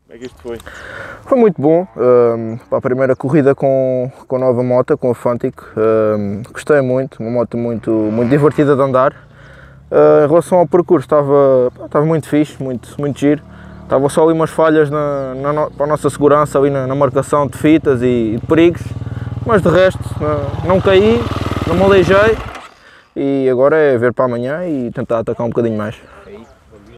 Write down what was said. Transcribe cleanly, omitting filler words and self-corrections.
Como é que isto foi? Foi muito bom, para a primeira corrida com a nova moto, com a Fantic, gostei muito, uma moto muito divertida de andar. Em relação ao percurso, estava muito fixe, muito giro. Estava só ali umas falhas para a nossa segurança ali na marcação de fitas e de perigos, mas de resto não caí, não me aleijei e agora é ver para amanhã e tentar atacar um bocadinho mais.